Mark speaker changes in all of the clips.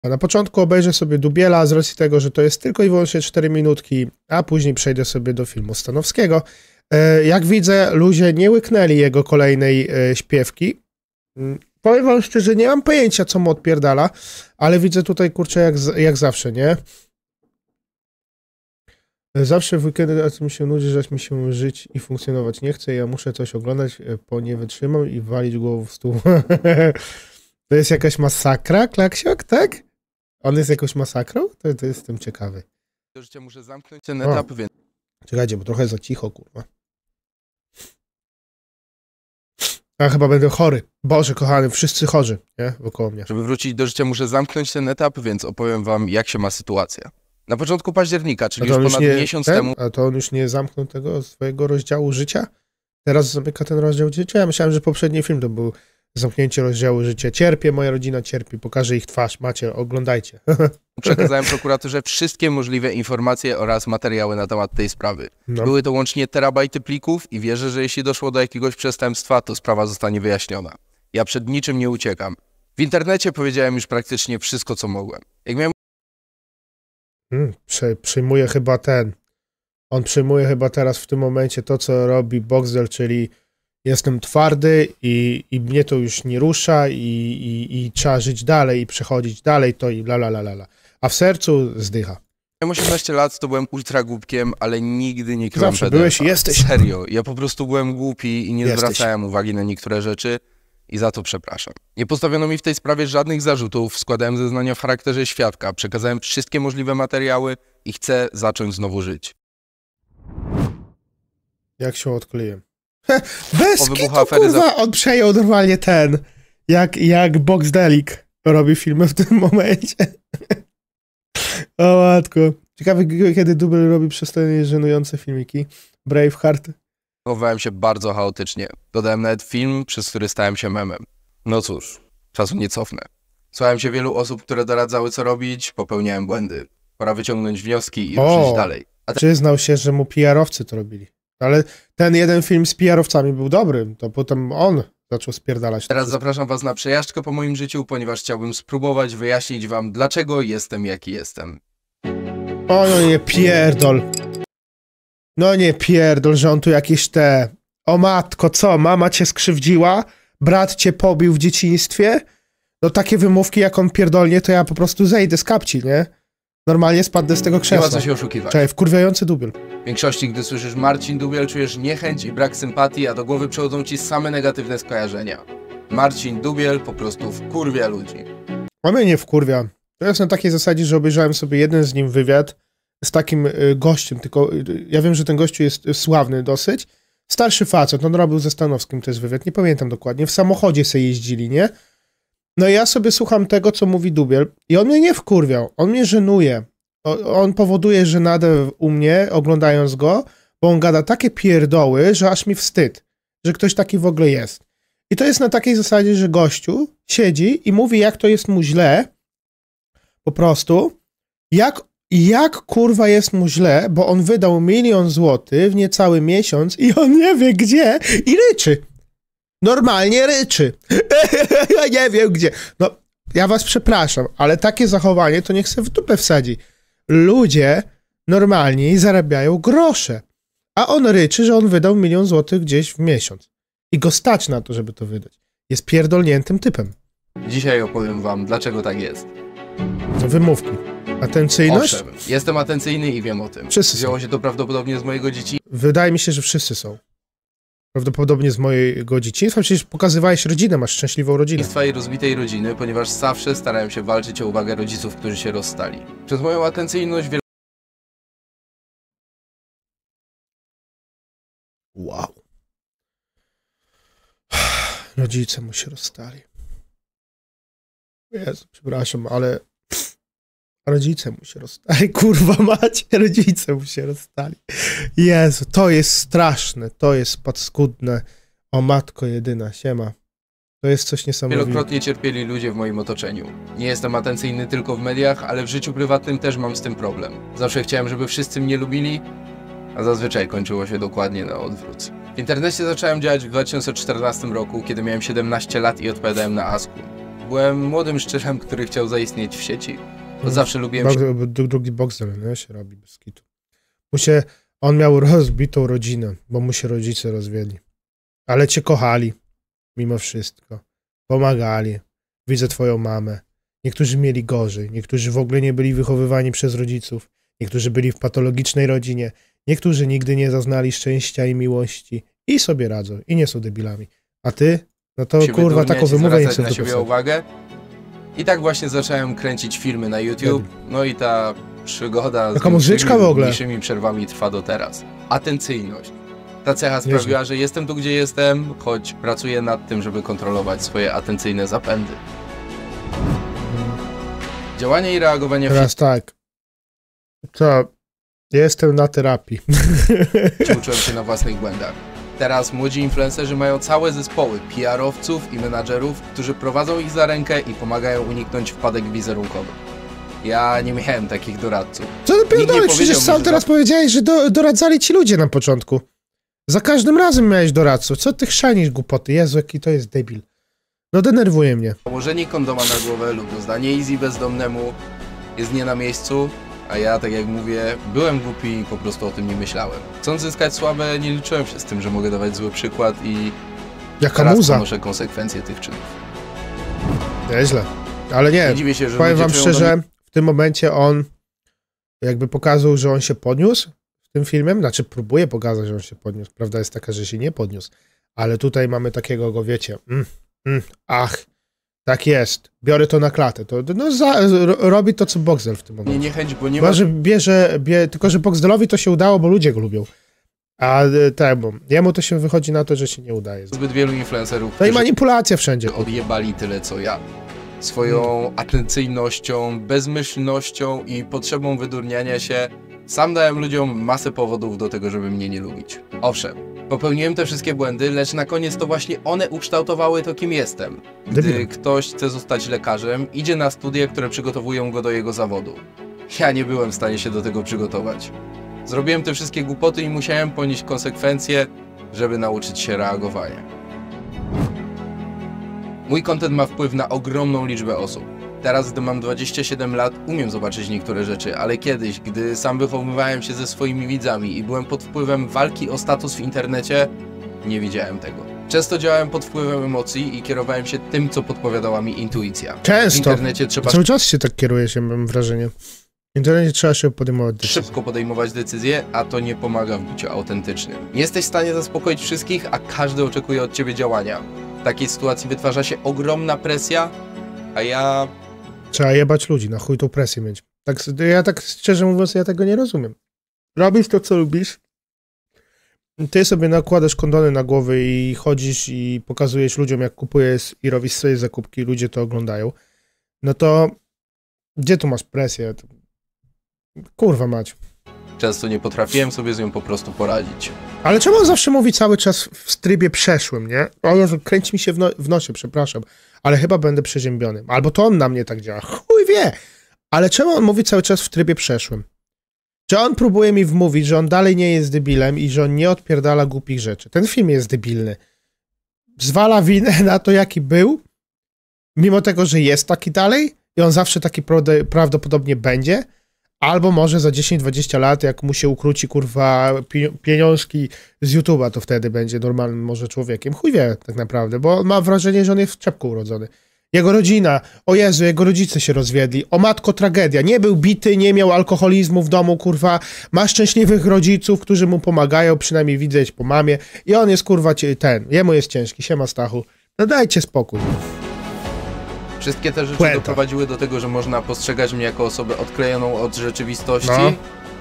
Speaker 1: A na początku obejrzę sobie Dubiela z racji tego, że to jest tylko i wyłącznie 4 minutki, a później przejdę sobie do filmu Stanowskiego. Jak widzę, ludzie nie łyknęli jego kolejnej śpiewki. Powiem wam szczerze, nie mam pojęcia, co mu odpierdala, ale widzę tutaj, kurczę, jak zawsze, nie? Zawsze w weekendy mi się nudzi, że mi się żyć i funkcjonować nie chce. Ja muszę coś oglądać, bo nie wytrzymam i walić głową w stół. To jest jakaś masakra, Klaksiok, tak? On jest jakąś masakrą? To jestem ciekawy.
Speaker 2: Do życia muszę zamknąć ten etap, więc...
Speaker 1: Czekajcie, bo trochę za cicho, kurwa. Ja chyba będę chory. Boże, kochany, wszyscy chorzy, nie? Wokoło mnie.
Speaker 2: Żeby wrócić do życia, muszę zamknąć ten etap, więc opowiem wam, jak się ma sytuacja. Na początku października, czyli już ponad miesiąc temu...
Speaker 1: A to on już nie zamknął tego swojego rozdziału życia? Teraz zamyka ten rozdział życia? Ja myślałem, że poprzedni film to był zamknięcie rozdziału życia. Cierpię, moja rodzina cierpi, pokażę ich twarz, macie, oglądajcie.
Speaker 2: Przekazałem prokuraturze wszystkie możliwe informacje oraz materiały na temat tej sprawy.
Speaker 1: No.
Speaker 2: Były to łącznie terabajty plików i wierzę, że jeśli doszło do jakiegoś przestępstwa, to sprawa zostanie wyjaśniona. Ja przed niczym nie uciekam. W internecie powiedziałem już praktycznie wszystko, co mogłem. Jak miałem...
Speaker 1: Przyjmuje chyba on przyjmuje chyba teraz w tym momencie to, co robi Boxdel, czyli jestem twardy i mnie to już nie rusza i trzeba żyć dalej i przechodzić dalej to i la la la la. A w sercu zdycha.
Speaker 2: Miałem 18 lat, to byłem ultra głupkiem, ale nigdy nie kryłem
Speaker 1: Zawsze
Speaker 2: PDF-a.
Speaker 1: byłeś i jesteś.
Speaker 2: Serio, ja po prostu byłem głupi i nie zwracałem uwagi na niektóre rzeczy i za to przepraszam. Nie postawiono mi w tej sprawie żadnych zarzutów, składałem zeznania w charakterze świadka, przekazałem wszystkie możliwe materiały i chcę zacząć znowu żyć.
Speaker 1: Jak się odkleiłem. Bez kitu,
Speaker 2: afery
Speaker 1: kurwa, on przejął normalnie jak Boxdelik robi filmy w tym momencie. O matko. Ciekawe, kiedy Dubel robi przestanie żenujące filmiki. Braveheart.
Speaker 2: Zachowałem się bardzo chaotycznie. Dodałem nawet film, przez który stałem się memem. No cóż, czasu nie cofnę. Słuchałem się wielu osób, które doradzały, co robić, popełniałem błędy. Pora wyciągnąć wnioski i ruszyć dalej.
Speaker 1: Przyznał się, że mu PR-owcy to robili. Ale ten jeden film z PR-owcami był dobry, to potem on zaczął spierdalać.
Speaker 2: Teraz zapraszam was na przejażdżkę po moim życiu, ponieważ chciałbym spróbować wyjaśnić wam, dlaczego jestem, jaki jestem.
Speaker 1: O, no nie pierdol. No nie pierdol, że on tu jakieś O matko, co? Mama cię skrzywdziła? Brat cię pobił w dzieciństwie? No takie wymówki, jak on pierdolnie, to ja po prostu zejdę z kapci, nie? Normalnie spadnę z tego krzesła.
Speaker 2: Nie ma co się oszukiwać.
Speaker 1: Czekaj, wkurwiający Dubiel.
Speaker 2: W większości, gdy słyszysz Marcin Dubiel, czujesz niechęć i brak sympatii, a do głowy przychodzą ci same negatywne skojarzenia. Marcin Dubiel po prostu wkurwia ludzi.
Speaker 1: On mnie nie wkurwia. To jest na takiej zasadzie, że obejrzałem sobie jeden z nim wywiad z takim gościem, tylko ja wiem, że ten gościu jest sławny dosyć. Starszy facet, on robił ze Stanowskim też wywiad, nie pamiętam dokładnie. W samochodzie sobie jeździli, nie? No i ja sobie słucham tego, co mówi Dubiel i on mnie nie wkurwiał, on mnie żenuje. On powoduje żenadę u mnie, oglądając go, bo on gada takie pierdoły, że aż mi wstyd, że ktoś taki w ogóle jest. I to jest na takiej zasadzie, że gościu siedzi i mówi, jak to jest mu źle, po prostu, jak kurwa jest mu źle, bo on wydał 1 000 000 złotych w niecały miesiąc i on nie wie gdzie i ryczy. Normalnie ryczy. Ja nie wiem gdzie. No, ja was przepraszam, ale takie zachowanie to niech se w dupę wsadzi. Ludzie normalnie zarabiają grosze, a on ryczy, że on wydał 1 000 000 złotych gdzieś w miesiąc. I go stać na to, żeby to wydać. Jest pierdolniętym typem.
Speaker 2: Dzisiaj opowiem wam, dlaczego tak jest.
Speaker 1: Wymówki. Atencyjność?
Speaker 2: Owszem, jestem atencyjny i wiem o tym.
Speaker 1: Wszyscy
Speaker 2: Wzięło
Speaker 1: są.
Speaker 2: się to prawdopodobnie z mojego dzieciństwa.
Speaker 1: Wydaje mi się, że wszyscy są. Prawdopodobnie z mojego dzieciństwa. Przecież pokazywałeś rodzinę, masz szczęśliwą rodzinę.
Speaker 2: I rozbitej rodziny, ponieważ zawsze starałem się walczyć o uwagę rodziców, którzy się rozstali. Przez moją atencyjność
Speaker 1: Wow. Rodzice mu się rozstali. Jezu, przepraszam, ale rodzice mu się rozstali. Kurwa mać, rodzice mu się rozstali. Jezu, to jest straszne, to jest paskudne. O matko jedyna, siema. To jest coś niesamowitego.
Speaker 2: Wielokrotnie cierpieli ludzie w moim otoczeniu. Nie jestem atencyjny tylko w mediach, ale w życiu prywatnym też mam z tym problem. Zawsze chciałem, żeby wszyscy mnie lubili, a zazwyczaj kończyło się dokładnie na odwrót. W internecie zacząłem działać w 2014 roku, kiedy miałem 17 lat i odpowiadałem na Asku. Byłem młodym szczurem, który chciał zaistnieć w sieci. Bo zawsze lubiłem...
Speaker 1: Drugi Boxer, nie? Się robi bez kitu. On miał rozbitą rodzinę, bo mu się rodzice rozwiedli. Ale cię kochali, mimo wszystko. Pomagali. Widzę twoją mamę. Niektórzy mieli gorzej. Niektórzy w ogóle nie byli wychowywani przez rodziców. Niektórzy byli w patologicznej rodzinie. Niektórzy nigdy nie zaznali szczęścia i miłości. I sobie radzą. I nie są debilami. A ty? No to kurwa, taką wymowę nie chcę
Speaker 2: na siebie uwagę. I tak właśnie zacząłem kręcić filmy na YouTube. No i ta przygoda
Speaker 1: taka muzyczka w ogóle.
Speaker 2: Mniejszymi przerwami trwa do teraz. Atencyjność. Ta cecha sprawiła, że jestem tu, gdzie jestem, choć pracuję nad tym, żeby kontrolować swoje atencyjne zapędy. Działanie i reagowanie...
Speaker 1: Teraz tak. To jestem na terapii.
Speaker 2: Uczyłem się na własnych błędach. Teraz młodzi influencerzy mają całe zespoły PR-owców i menadżerów, którzy prowadzą ich za rękę i pomagają uniknąć wpadek wizerunkowych. Ja nie miałem takich doradców.
Speaker 1: Co ty pierdolisz? Przecież sam teraz powiedziałeś, że doradzali ci ludzie na początku. Za każdym razem miałeś doradców. Co ty chrzanisz głupoty? Jezu, jaki to jest debil. No denerwuje mnie.
Speaker 2: Założenie kondoma na głowę lub rozdanie easy bezdomnemu jest nie na miejscu, a ja, tak jak mówię, byłem głupi i po prostu o tym nie myślałem. Chcąc zyskać sławę, nie liczyłem się z tym, że mogę dawać zły przykład i
Speaker 1: jaka muza.
Speaker 2: Ponoszę konsekwencje tych czynów.
Speaker 1: Nieźle. Ale nie,
Speaker 2: dziwię się, że
Speaker 1: powiem wam szczerze, w tym momencie on jakby pokazał, że on się podniósł w tym filmie, znaczy próbuje pokazać, że on się podniósł. Prawda jest taka, że się nie podniósł. Ale tutaj mamy takiego go, wiecie, ach, tak jest, biorę to na klatę. To, robi to, co Boxdel w tym momencie.
Speaker 2: Nie chęć, bo nie ma...
Speaker 1: Może tylko że Boxdelowi to się udało, bo ludzie go lubią. A temu, jemu to się wychodzi na to, że się nie udaje.
Speaker 2: Zbyt wielu influencerów,
Speaker 1: no i manipulacja wszędzie.
Speaker 2: Odjebali tyle, co ja. Swoją atencyjnością, bezmyślnością i potrzebą wydurniania się sam dałem ludziom masę powodów do tego, żeby mnie nie lubić. Owszem, popełniłem te wszystkie błędy, lecz na koniec to właśnie one ukształtowały to, kim jestem. Gdy ktoś chce zostać lekarzem, idzie na studia, które przygotowują go do jego zawodu. Ja nie byłem w stanie się do tego przygotować. Zrobiłem te wszystkie głupoty i musiałem ponieść konsekwencje, żeby nauczyć się reagowania. Mój content ma wpływ na ogromną liczbę osób. Teraz, gdy mam 27 lat, umiem zobaczyć niektóre rzeczy, ale kiedyś, gdy sam wychowywałem się ze swoimi widzami i byłem pod wpływem walki o status w internecie, nie widziałem tego. Często działałem pod wpływem emocji i kierowałem się tym, co podpowiadała mi intuicja.
Speaker 1: Często. W internecie trzeba... Cały czas się tak kieruje się, mam wrażenie. W internecie trzeba się podejmować decyzje.
Speaker 2: Szybko podejmować decyzje, a to nie pomaga w byciu autentycznym. Nie jesteś w stanie zaspokoić wszystkich, a każdy oczekuje od ciebie działania. W takiej sytuacji wytwarza się ogromna presja, a ja...
Speaker 1: Trzeba jebać ludzi, na chuj tą presję mieć. Ja tak szczerze mówiąc, ja tego nie rozumiem. Robisz to, co lubisz. Ty sobie nakładasz kondony na głowę i chodzisz i pokazujesz ludziom, jak kupujesz i robisz swoje zakupki, ludzie to oglądają. No to gdzie tu masz presję? Kurwa mać.
Speaker 2: Często nie potrafiłem sobie z nią po prostu poradzić.
Speaker 1: Ale czemu on zawsze mówi cały czas w trybie przeszłym, nie? O Jezu, kręci mi się w nosie, przepraszam. Ale chyba będę przeziębiony. Albo to on na mnie tak działa. Chuj wie! Ale czemu on mówi cały czas w trybie przeszłym? Czy on próbuje mi wmówić, że on dalej nie jest debilem i że on nie odpierdala głupich rzeczy? Ten film jest debilny. Zwala winę na to, jaki był, mimo tego, że jest taki dalej i on zawsze taki prawdopodobnie będzie. Albo może za 10-20 lat, jak mu się ukróci, kurwa, pieniążki z YouTube'a, to wtedy będzie normalnym może człowiekiem. Chuj wie tak naprawdę, bo ma wrażenie, że on jest w czepku urodzony. Jego rodzina, o Jezu, jego rodzice się rozwiedli, o matko tragedia, nie był bity, nie miał alkoholizmu w domu, kurwa, ma szczęśliwych rodziców, którzy mu pomagają, przynajmniej widzieć po mamie i on jest, kurwa, jemu jest ciężki, siema Stachu, no dajcie spokój.
Speaker 2: Wszystkie te rzeczy doprowadziły do tego, że można postrzegać mnie jako osobę odklejoną od rzeczywistości. No.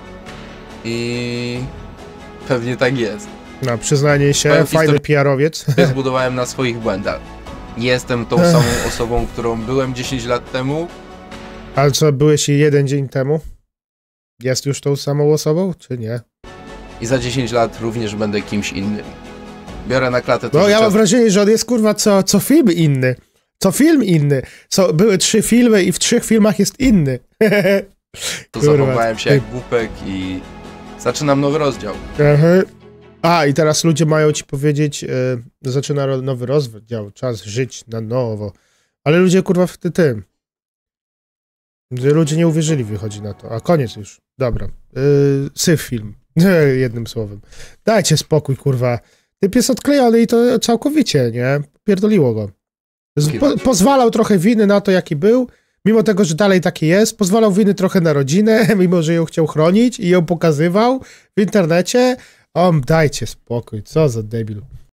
Speaker 2: I pewnie tak jest.
Speaker 1: No, przyznanie się, fajny PR-owiec.
Speaker 2: Zbudowałem na swoich błędach. Nie jestem tą samą osobą, którą byłem 10 lat temu.
Speaker 1: Ale co, byłeś jeden dzień temu? Jest już tą samą osobą, czy nie?
Speaker 2: I za 10 lat również będę kimś innym. Biorę na klatę to,
Speaker 1: no ja mam wrażenie, że on jest, kurwa, co film inny. Co film inny. Były 3 filmy i w 3 filmach jest inny.
Speaker 2: To zachowałem się jak głupek i zaczynam nowy rozdział.
Speaker 1: A, i teraz ludzie mają ci powiedzieć, zaczyna nowy rozdział, czas żyć na nowo. Ale ludzie, kurwa, w tym. Ludzie nie uwierzyli, wychodzi na to. A koniec już. Dobra. Syf film. Jednym słowem. Dajcie spokój, kurwa. Typ jest odklejony i to całkowicie, nie? Pierdoliło go. Pozwalał trochę winy na to, jaki był, mimo tego, że dalej taki jest. Pozwalał winy trochę na rodzinę, mimo że ją chciał chronić i ją pokazywał w internecie. Dajcie spokój. Co za debil.